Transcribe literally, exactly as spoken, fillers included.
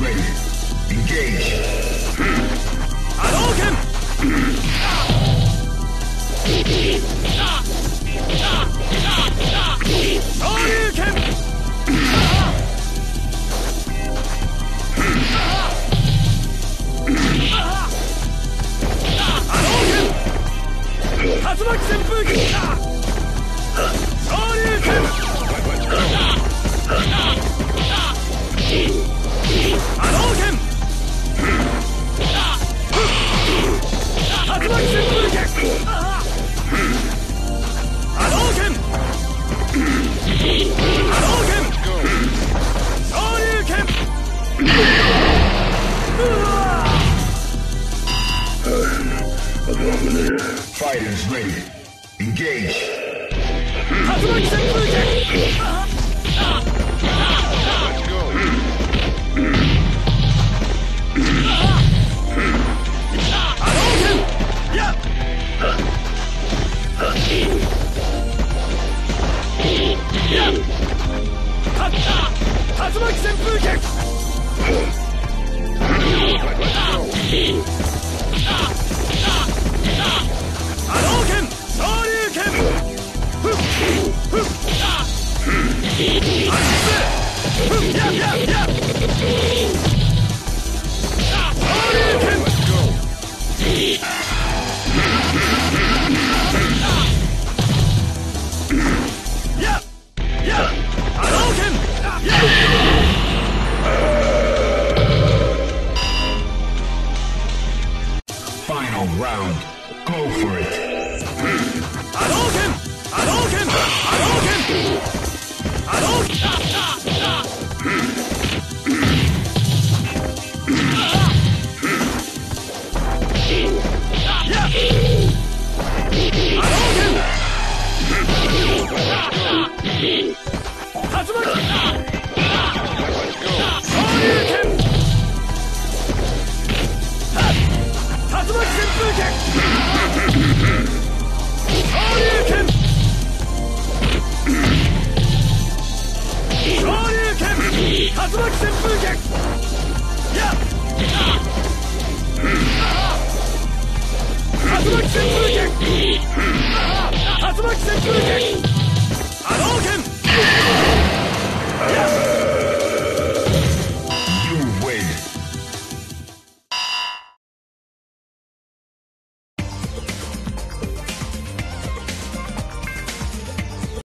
ready. Engage. Hadouken! Shoryuken! Hadouken! Tatsumaki Senpuuki! Shoryuken! Hadouken! Tatsumaki Senpuuki! Hadouken! Hadouken! Shoryuken! Fighters ready. Engage. Tatsumaki Senpuuki! Hadouken! Ya! Ya! Tatsumaki Senpuuki! Hadouken! Shoryuken! Ya! Ya! Ya! Shoryuken! Ya! Ya! Hadouken! Ya! Final round. Go for it. Hadouken! Hadouken! Hadouken! Hadouken! Ya! Hadouken! Tatsumaki! Shoryuken! Tatsumaki Senpuuki! Shoryuken! Shoryuken! Tatsumaki Senpuuki! Ya! Tatsumaki Senpuuki! Tatsumaki Senpuuki! Hadouken!